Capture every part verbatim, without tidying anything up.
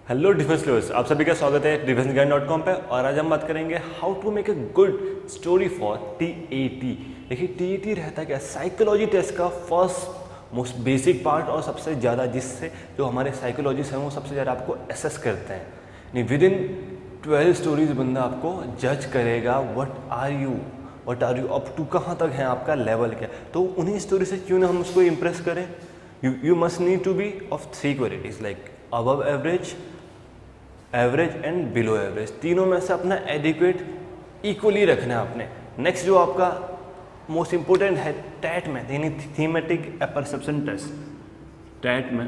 Hello defence lovers, आप सभी का स्वागत है डिफेंस गाइड डॉट कॉम पे। और आज हम बात करेंगे how to make a good story for T A T. देखिए टी ए टी रहता क्या, साइकोलॉजी टेस्ट का फर्स्ट मोस्ट बेसिक पार्ट और सबसे ज़्यादा जिससे जो हमारे साइकोलॉजिस्ट हैं वो सबसे ज़्यादा आपको एसेस करते हैं। नहीं, विद इन ट्वेल्व स्टोरीज बंदा आपको जज करेगा what are you what are you up to, कहाँ तक है आपका लेवल क्या। तो उन्हीं स्टोरी से क्यों ना हम उसको इम्प्रेस करें। You you must need to be of three qualities like above average, average and below average. तीनों में से अपना एडिक्वेट इक्वली रखना है आपने। नेक्स्ट जो आपका मोस्ट इंपॉर्टेंट है टैट में, यानी थीमेटिक परसेप्शन टेस्ट। टैट में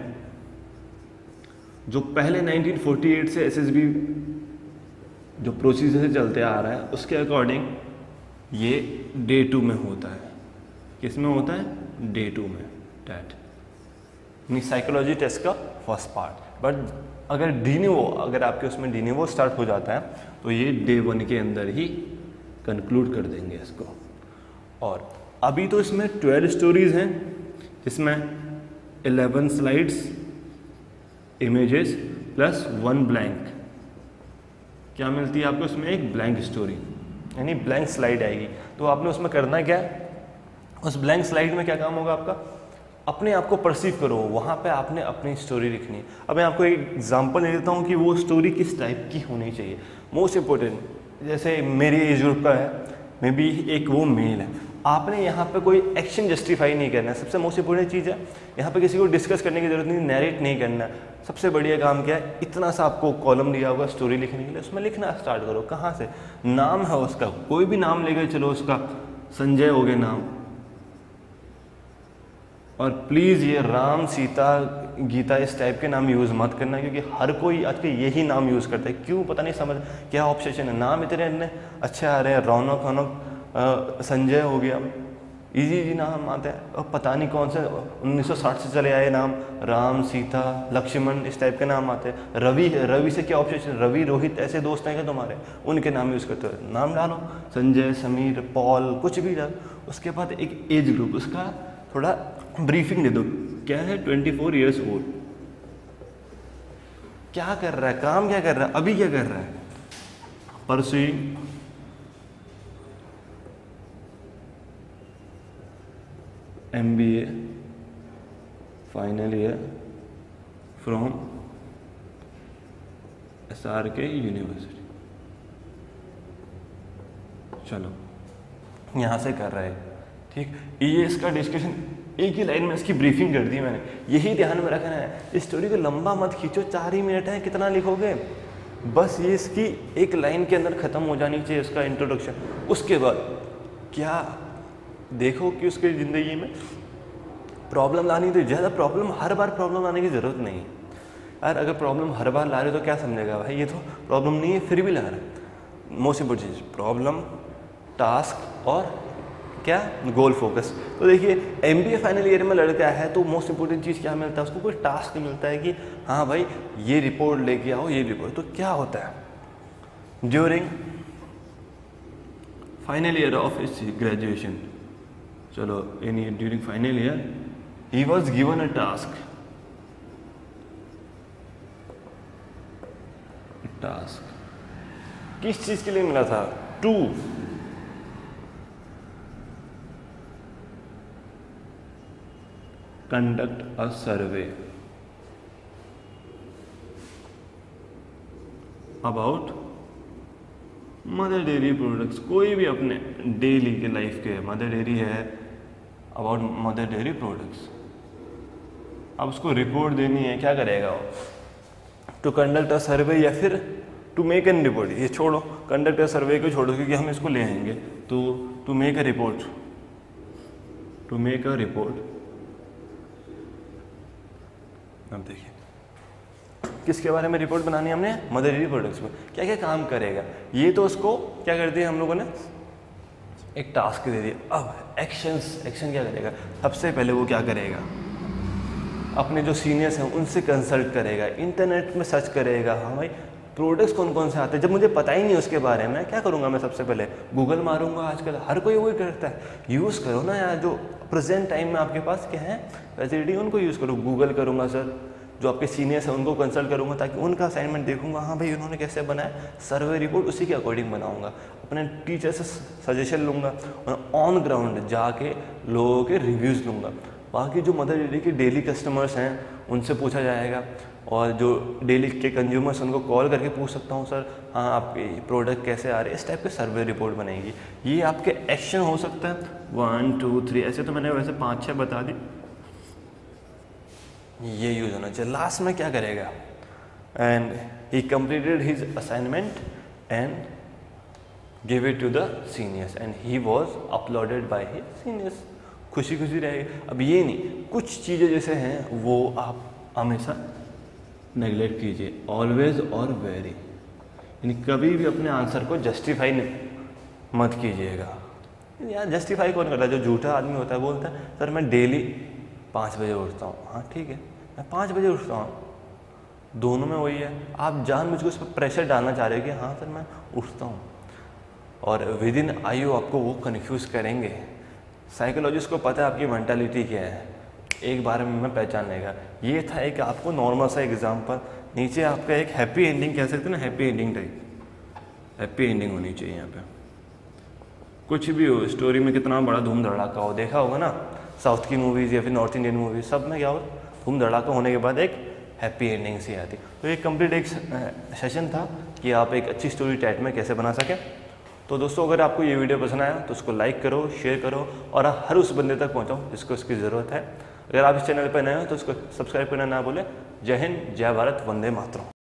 जो पहले नाइनटीन फोर्टी एट से एस एस बी जो प्रोसीजर से चलते आ रहा है उसके अकॉर्डिंग ये डे टू में होता है। किस में होता है? डे टू में टैट, यानी साइकोलॉजी टेस्ट का फर्स्ट पार्ट। बट अगर डीनिवो अगर आपके उसमें डीनिवो स्टार्ट हो जाता है तो ये डे वन के अंदर ही कंक्लूड कर देंगे इसको। और अभी तो इसमें ट्वेल्व स्टोरीज हैं जिसमें eleven slides, images plus one blank. क्या मिलती है आपको उसमें? एक ब्लैंक स्टोरी, यानी ब्लैंक स्लाइड आएगी। तो आपने उसमें करना क्या है, उस ब्लैंक स्लाइड में क्या काम होगा आपका? अपने आप को परसीव करो, वहाँ पे आपने अपनी स्टोरी लिखनी है। अब मैं आपको एक एग्जांपल दे देता हूँ कि वो स्टोरी किस टाइप की होनी चाहिए। मोस्ट इम्पोर्टेंट, जैसे मेरी एज ग्रुप का है, मे बी एक वो मेल है, आपने यहाँ पे कोई एक्शन जस्टिफाई नहीं करना है। सबसे मोस्ट इंपॉर्टेंट चीज़ है, यहाँ पे किसी को डिस्कस करने की जरूरत नहीं, नैरेट नहीं करना है। सबसे बढ़िया काम क्या है, इतना सा आपको कॉलम दिया होगा स्टोरी लिखने के लिए, उसमें लिखना स्टार्ट करो। कहाँ से? नाम है उसका, कोई भी नाम लेकर चलो, उसका संजय हो गया नाम। और प्लीज़ ये राम, सीता, गीता इस टाइप के नाम यूज़ मत करना, क्योंकि हर कोई आज के यही नाम यूज़ करता है। क्यों पता नहीं, समझ क्या ऑब्सेशन है। नाम इतने इतने अच्छे आ रहे हैं, रौनक रौनक संजय हो गया, इजी इजी नाम आते हैं। और पता नहीं कौन से उन्नीस सौ साठ से चले आए नाम, राम, सीता, लक्ष्मण इस टाइप के नाम आते हैं। रवि है, रवि से क्या ऑब्सेशन? रवि, रोहित ऐसे दोस्त हैं क्या तुम्हारे, उनके नाम यूज़ करते हो। नाम डालो, संजय, समीर, पॉल, कुछ भी डालो। उसके बाद एक एज ग्रुप, उसका थोड़ा ब्रीफिंग दे दो। क्या है? ट्वेंटी फोर ईयर्स ओल्ड, क्या कर रहा है, काम क्या कर रहा है, अभी क्या कर रहा है? Pursuing M B A final year from S R K university. चलो यहाँ से कर रहे हैं, ठीक। ये इसका डिस्कशन एक ही लाइन में इसकी ब्रीफिंग कर दी मैंने। यही ध्यान में रखना है, इस स्टोरी को लंबा मत खींचो, चार ही मिनट है, कितना लिखोगे? बस ये इसकी एक लाइन के अंदर ख़त्म हो जानी चाहिए उसका इंट्रोडक्शन। उसके बाद क्या देखो कि उसकी ज़िंदगी में प्रॉब्लम लानी, तो ज़्यादा प्रॉब्लम हर बार प्रॉब्लम लाने की ज़रूरत नहीं है यार। अगर प्रॉब्लम हर बार ला रहे हो तो क्या समझेगा भाई, ये तो प्रॉब्लम नहीं है फिर भी ला रहा है। मोस्ट इंपॉर्टेंट चीज़ प्रॉब्लम, टास्क और क्या? Goal focus. तो देखिए M B A final year में लड़का है तो मोस्ट इंपॉर्टेंट चीज़ क्या मिलता है उसको? कोई टास्क मिलता है कि हाँ भाई ये रिपोर्ट लेके आओ, ये रिपोर्ट। तो क्या होता है during final year of its graduation, चलो in during final year he was given a task task किस चीज़ के लिए मिला था? To conduct a survey about Mother Dairy products. कोई भी अपने डेली के लाइफ के, मदर डेयरी है, अबाउट मदर डेयरी प्रोडक्ट्स। अब उसको रिपोर्ट देनी है, क्या करेगा वो? टू कंडक्ट अ सर्वे या फिर टू मेक एन रिपोर्ट। ये छोड़ो, कंडक्ट अ सर्वे को छोड़ो क्योंकि हम इसको ले आएंगे। तो to make a report, to make a report. अब देखिए किसके बारे में रिपोर्ट बनानी है हमने? मदर डेयरी प्रोडक्ट्स में। क्या क्या काम करेगा ये, तो उसको क्या कर दिया हम लोगों ने, एक टास्क दे दिया। अब एक्शंस, एक्शन क्या करेगा? सबसे पहले वो क्या करेगा, अपने जो सीनियर्स हैं उनसे कंसल्ट करेगा, इंटरनेट में सर्च करेगा, हाँ भाई प्रोडक्ट्स कौन कौन से आते हैं। जब मुझे पता ही नहीं उसके बारे में, क्या करूँगा मैं? सबसे पहले गूगल मारूंगा। आजकल हर कोई वही करता है। यूज़ करो ना यार, जो प्रेजेंट टाइम में आपके पास क्या है फैसिलिटी, उनको यूज़ करो। गूगल करूँगा सर, जो आपके सीनियर्स हैं उनको कंसल्ट करूँगा, ताकि उनका असाइनमेंट देखूंगा, हाँ भाई उन्होंने कैसे बनाया, सर्वे रिपोर्ट उसी के अकॉर्डिंग बनाऊंगा। अपने टीचर से सजेशन लूँगा और ऑन ग्राउंड जाके लोगों के रिव्यूज़ लूँगा। बाकी जो मदर डेयरी के डेली कस्टमर्स हैं उनसे पूछा जाएगा, और जो डेली के कंज्यूमर्स उनको कॉल करके पूछ सकता हूँ, सर हाँ आपके प्रोडक्ट कैसे आ रहे हैं, इस टाइप के सर्वे रिपोर्ट बनेगी। ये आपके एक्शन हो सकता है, वन टू थ्री, ऐसे तो मैंने वैसे पाँच छः बता दी, ये यूज़ होना चाहिए। लास्ट में क्या करेगा, and he completed his assignment and give it to the seniors and he was uploaded by his seniors. खुशी खुशी रहेगी। अब ये नहीं, कुछ चीज़ें जैसे हैं वो आप हमेशा नेगलेक्ट कीजिए, ऑलवेज और वेरी, यानी कभी भी अपने आंसर को जस्टिफाई मत कीजिएगा। यार जस्टिफाई कौन करता है, जो झूठा आदमी होता है बोलता है सर मैं डेली पाँच बजे उठता हूँ, हाँ ठीक है मैं पाँच बजे उठता हूँ, दोनों में वही है। आप जानबूझ के उस पर प्रेशर डालना चाह रहे हो कि हाँ सर मैं उठता हूँ, और विद इन आयु आपको वो कन्फ्यूज़ करेंगे। साइकोलॉजिस्ट को पता है आपकी मेंटालिटी क्या है, एक बार में मैं पहचान लेगा। ये था एक आपको नॉर्मल सा एग्जाम्पल। नीचे आपका एक हैप्पी एंडिंग कह सकते हैं ना, happy ending type, happy ending होनी चाहिए यहाँ पे। कुछ भी हो, स्टोरी में कितना बड़ा धूम धड़ाका हो, देखा होगा ना साउथ की मूवीज़ या फिर नॉर्थ इंडियन मूवीज, सब में क्या हो, धूम धड़ाका होने के बाद एक हैप्पी एंडिंग सी आती। तो ये कंप्लीट एक सेशन था कि आप एक अच्छी स्टोरी टाइट में कैसे बना सकें। तो दोस्तों अगर आपको ये वीडियो पसंद आया तो उसको लाइक करो, शेयर करो, और हर उस बंदे तक पहुँचाओ जिसको इसकी ज़रूरत है। अगर आप इस चैनल पर नए हो तो उसको सब्सक्राइब करना ना भूलें। जय हिंद, जय भारत, वंदे मातरम।